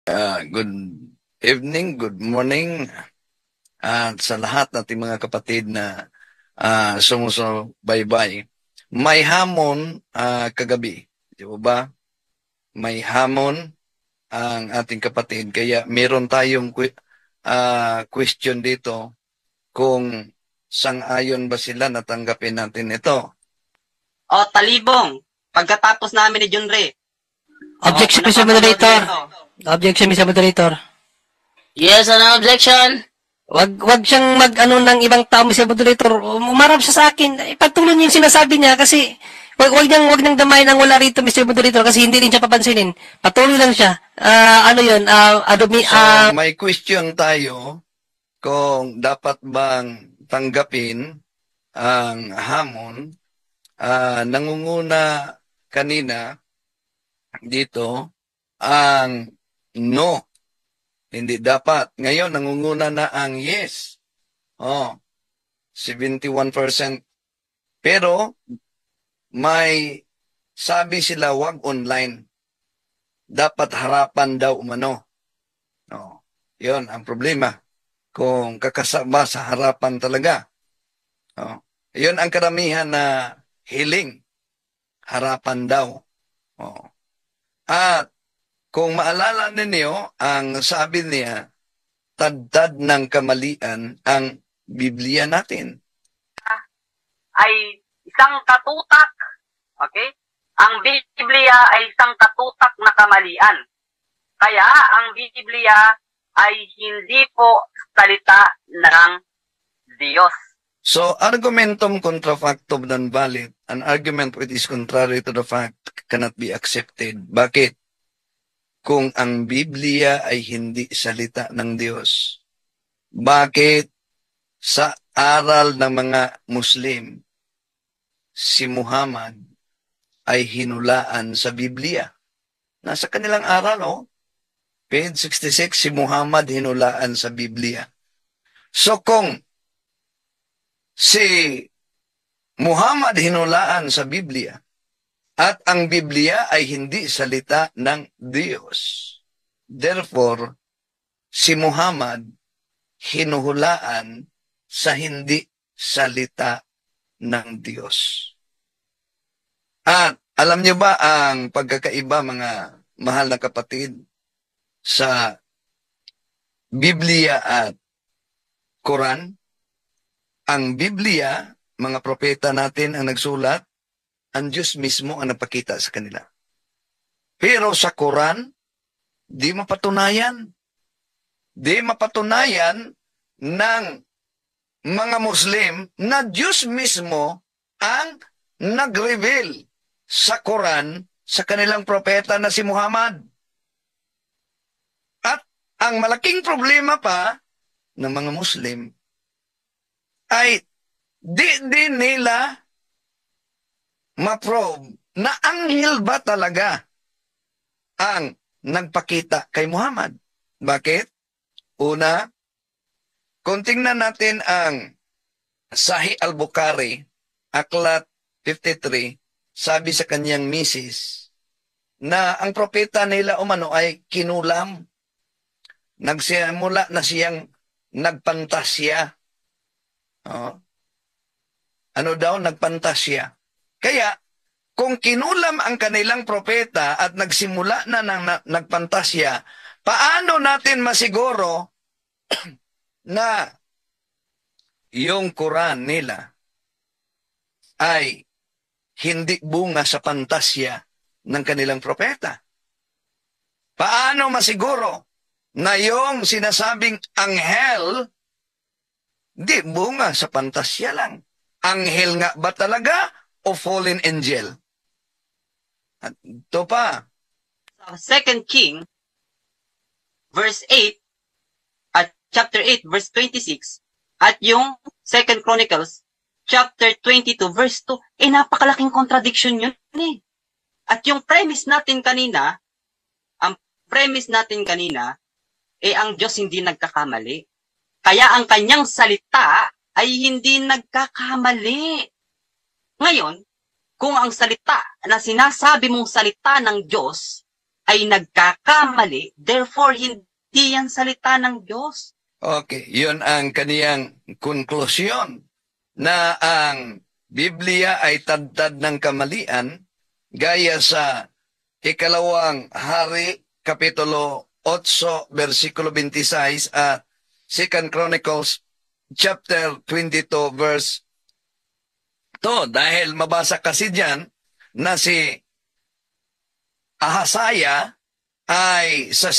Good evening, good morning at sa lahat nating mga kapatid na sumusubaybay. May hamon kagabi, di ba? May hamon ang ating kapatid. Kaya meron tayong question dito kung sang-ayon ba sila natanggapin natin ito. O, talibong, pagkatapos namin ni Junre. Objection, Mr. Moderator. Objection, Mr. Moderator. Yes, ano objection? Wag siyang mag-ano ng ibang tao, Mr. Moderator. Umarap siya sa akin. Ipagtuloy niya yung sinasabi niya kasi wag niyang damayin ang wala rito, Mr. Moderator, kasi hindi rin siya papansinin. Patuloy lang siya. May question tayo kung dapat bang tanggapin ang hamon. Nangunguna kanina dito ang no. Hindi dapat. Ngayon, nangunguna na ang yes. 71%. Pero, may sabi sila, wag online. Dapat harapan daw umano. Yun ang problema. Kung kakasama sa harapan talaga. Yun ang karamihan na hiling. Harapan daw. At kung maalala ninyo, ang sabi niya, tad-tad ng kamalian ang Biblia natin. Ay isang katutak. Okay? Ang Biblia ay isang katutak na kamalian. Kaya ang Biblia ay hindi po salita ng Diyos. So, argumentum contra factum non valid. An argument which is contrary to the fact cannot be accepted. Bakit? Kung ang Biblia ay hindi salita ng Diyos, bakit sa aral ng mga Muslim, si Muhammad ay hinulaan sa Biblia? Nasa kanilang aral, page 66, si Muhammad hinulaan sa Biblia. So kung si Muhammad hinulaan sa Biblia, at ang Biblia ay hindi salita ng Diyos. Therefore, si Muhammad hinuhulaan sa hindi salita ng Diyos. At alam niyo ba ang pagkakaiba, mga mahal na kapatid, sa Biblia at Quran? Ang Biblia, mga propeta natin ang nagsulat, ang Diyos mismo ang napakita sa kanila. Pero sa Quran, di mapatunayan. Di mapatunayan ng mga Muslim na Diyos mismo ang nag-reveal sa Quran sa kanilang propeta na si Muhammad. At ang malaking problema pa ng mga Muslim ay di nila ma-probe na anghel ba talaga ang nagpakita kay Muhammad. Bakit? Una, kung tingnan natin ang Sahih al-Bukhari, Aklat 53, sabi sa kanyang misis na ang propeta nila umano ay kinulam. Nagsimula na siyang nagpantasya. Ano daw? Nagpantasya. Kaya, kung kinulam ang kanilang propeta at nagsimula na ng nagpantasya, paano natin masiguro na yung Quran nila ay hindi bunga sa pantasya ng kanilang propeta? Paano masiguro na yung sinasabing anghel, di bunga sa pantasya lang? Anghel nga ba talaga o fallen angel? At ito pa. 2 King, verse 8, at chapter 8, verse 26, at yung 2 Chronicles, chapter 22, verse 2, napakalaking contradiction yun eh. At yung premise natin kanina, ang Diyos hindi nagkakamali. Kaya ang kanyang salita ay hindi nagkakamali. Ngayon, kung ang salita na sinasabi mong salita ng Diyos ay nagkakamali, therefore hindi yan salita ng Diyos. Okay, yun ang kaniyang konklusyon na ang Biblia ay tadtad ng kamalian gaya sa Ikalawang Hari, Kapitulo 8, versikulo 26 at 2 Chronicles chapter 22 verse 2. Dahil mabasa kasi dyan na si Ahasaya ay sa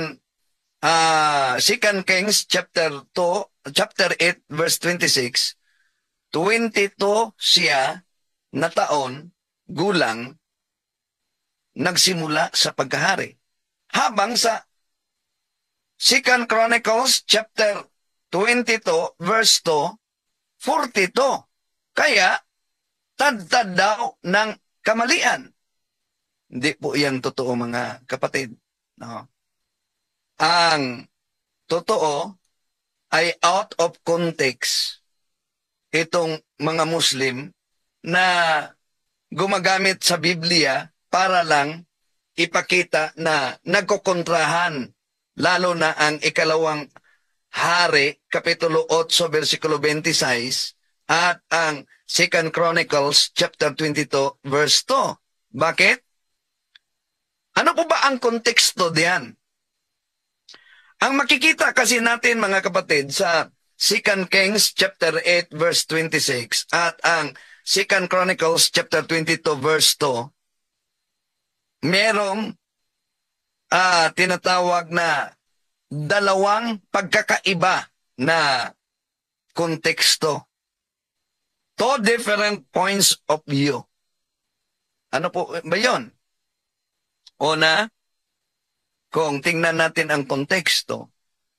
Second Kings chapter 8 verse 26, 22 siya na taon gulang nagsimula sa pagkahari. Habang sa Second Chronicles chapter 22 verse 2, 42. Kaya tad-tad daw ng kamalian. Hindi po yan totoo, mga kapatid. No? Ang totoo ay out of context itong mga Muslim na gumagamit sa Biblia para lang ipakita na nagkokontrahan, lalo na ang Ikalawang Hari, Kapitulo 8, versikulo 26, at ang 2 Chronicles chapter 22, verse 2. Bakit? Ano po ba ang konteksto diyan? Ang makikita kasi natin, mga kapatid, sa 2 Kings chapter 8 verse 26 at ang 2 Chronicles chapter 22 verse 2, merong tinatawag na dalawang pagkakaiba na konteksto. Two different points of view. Ano po ba yun? Una, kung tingnan natin ang konteksto,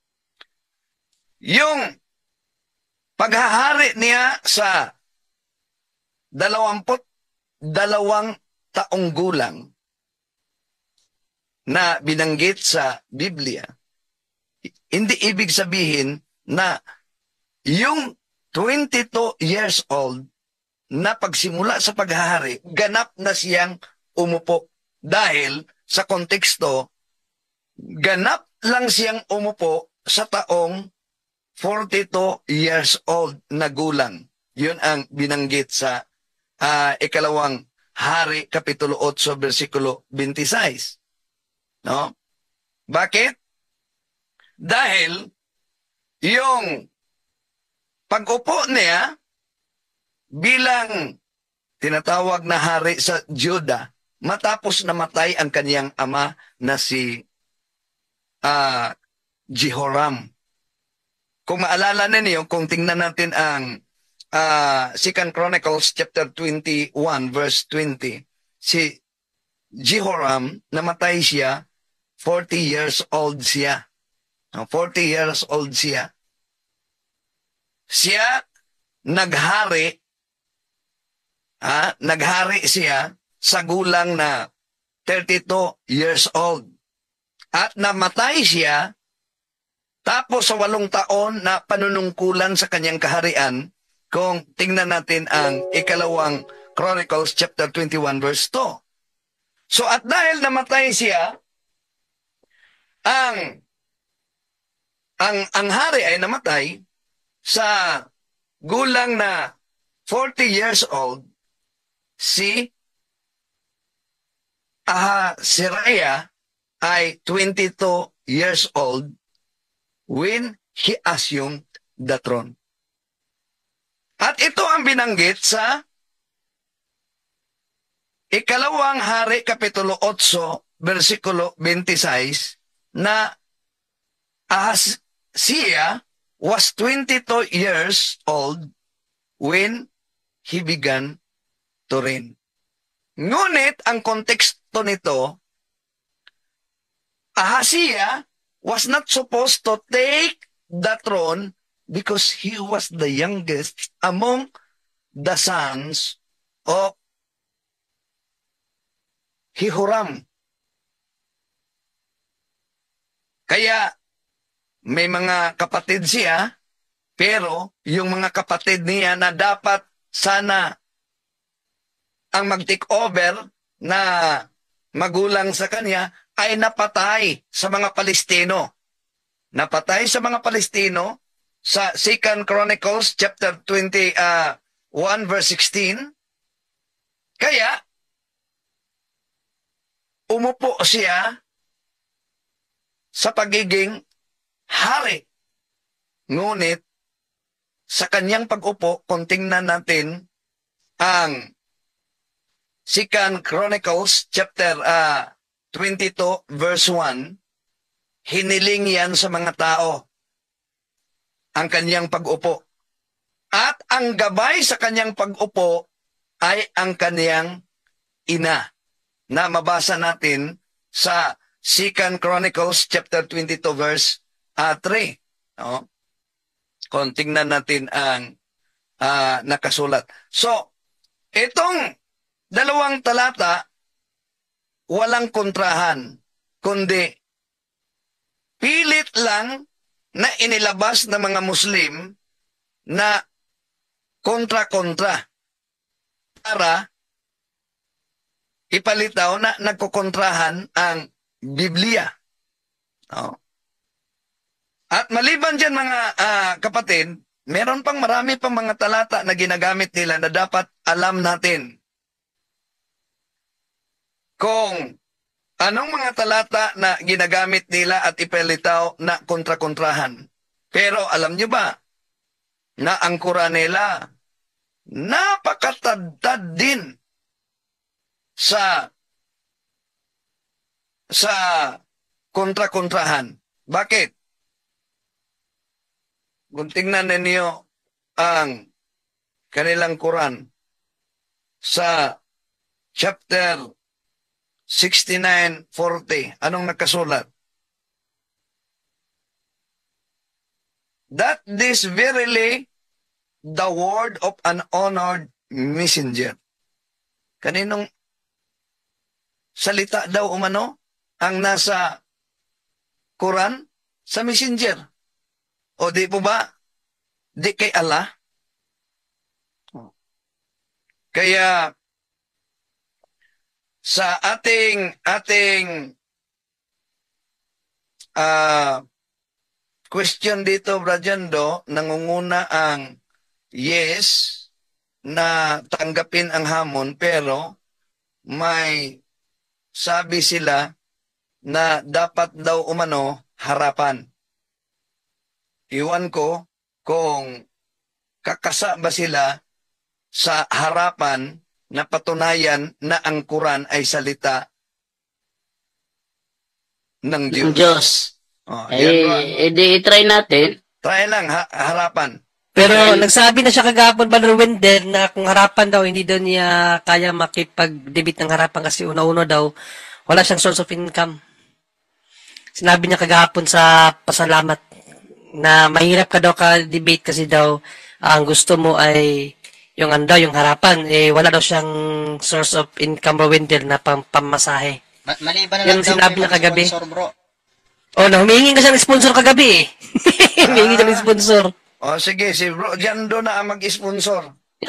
yung paghahari niya sa 22 taong gulang na binanggit sa Biblia, hindi ibig sabihin na yung 22 years old na pagsimula sa paghahari, ganap na siyang umupo. Dahil sa konteksto, ganap lang siyang umupo sa taong 42 years old na gulang. Yun ang binanggit sa Ikalawang Hari, Kapitulo 8, versikulo 26. No? Bakit? Dahil yung pag-upo niya bilang tinatawag na hari sa Juda, matapos namatay ang kaniyang ama na si Jehoram. Kung maalala ninyo, kung tingnan natin ang 2 Chronicles chapter 21 verse 20, si Jehoram, namatay siya, 40 years old siya. 40 years old siya. Siya naghari siya sa gulang na 32 years old. At namatay siya tapos sa 8 taon na panunungkulan sa kanyang kaharian, kung tingnan natin ang Ikalawang Chronicles chapter 21 verse 2. So at dahil namatay siya, ang hari ay namatay sa gulang na 40 years old, si Ahasiah ay 22 years old when he assumed the throne. At ito ang binanggit sa Ikalawang Hari, Kapitulo 8, versikulo 26, na Ahasiah was 22 years old when he began to reign. Ngunit ang konteksto nito, Ahasiah was not supposed to take the throne because he was the youngest among the sons of Jehoram. Kaya may mga kapatid siya, pero yung mga kapatid niya na dapat sana ang mag-take over na magulang sa kanya ay napatay sa mga Palestino. Napatay sa mga Palestino sa 2 Chronicles chapter 21 verse 16. Kaya umupo siya sa pagiging hari. Ngunit sa kanyang pag-upo, kung tingnan natin ang 2 Chronicles chapter 22 verse 1, hiniling yan sa mga tao ang kanyang pag-upo. At ang gabay sa kanyang pag-upo ay ang kanyang ina, na mabasa natin sa 2 Chronicles chapter 22 verse 3. No? Kung tingnan natin ang nakasulat. So, itong dalawang talata, walang kontrahan, kundi pilit lang na inilabas ng mga Muslim na kontra-kontra para ipalitaw na nagkukontrahan ang Biblia. No? At maliban dyan mga kapatid, meron pang marami pang mga talata na ginagamit nila na dapat alam natin. Kung anong mga talata na ginagamit nila at ipalitaw na kontra-kontrahan. Pero alam nyo ba na ang Quran nila napakatadtad din sa kontra-kontrahan. Bakit? Kung tingnan ninyo ang kanilang Quran sa chapter 69:40, anong nakasulat? That this verily the word of an honored messenger. Kaninong salita daw umano ang nasa Quran? Sa messenger. O di po ba? Di kay Allah? Kaya sa ating question dito, Brajando, nangunguna ang yes na tanggapin ang hamon, pero may sabi sila na dapat daw umano harapan. Iwan ko kung kakasa ba sila sa harapan na patunayan na ang Quran ay salita ng Diyos. Diyos. Oh, i-try natin. Try lang, harapan. Pero nagsabi na siya kagapon, Brother Wendell, na kung harapan daw, hindi daw niya kaya makipag-debate ng harapan kasi una-una daw, wala siyang source of income. Sinabi niya kagapon sa pasalamat na mahirap ka daw ka-debate kasi daw ang gusto mo ay yung yung harapan. Wala daw siyang source of income, Bro Wendell, na pamasahe. Maliban na Yan lang daw sinabi niya kagabi. sponsor, bro. Oh, humingi ka siya ng sponsor kagabi eh. Humingi siya ng sponsor. O sige, si Bro Jando na ang mag-sponsor.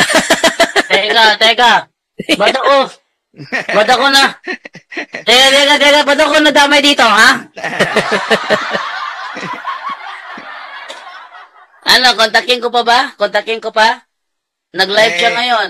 Teka. Ba't ako na? Teka. Ba't ako nadamay dito, ha? Ano, kontakin ko pa ba? Nag-live siya ngayon.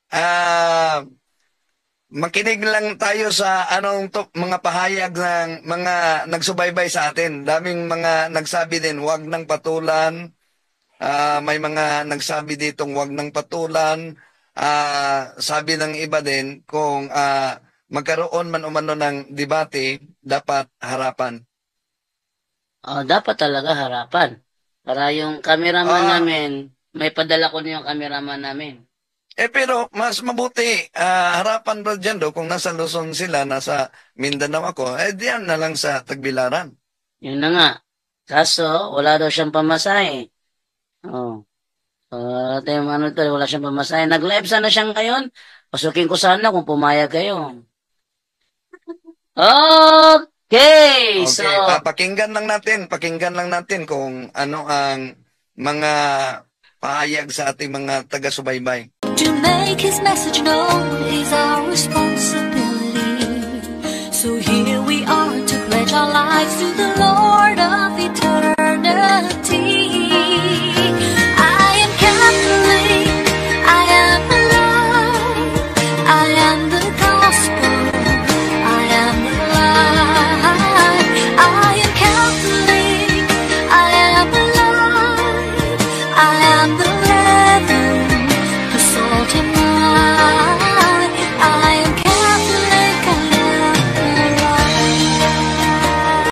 Makinig lang tayo sa mga pahayag ng mga nagsubaybay sa atin. Daming mga nagsabi din, huwag nang patulan. May mga nagsabi ditong huwag nang patulan. Sabi ng iba din, kung magkaroon man umano ng debate, dapat harapan. Dapat talaga harapan. Para yung cameraman namin, may padala ko na yung cameraman namin. Pero mas mabuti, harapan ba dyan kung nasa Luzon sila, nasa Mindanao ako, diyan na lang sa Tagbilaran. Yun na nga. Kaso, wala daw siyang pamasahe. Wala siyang pamasahe. Nag-live sana siya ngayon. Pasukin ko sana kung pumayag kayo. Okay, so... Pakinggan lang natin kung ano ang mga pahayag sa ating mga taga-subaybay. To make his message known is our responsibility. So here we are our lives to the Lord.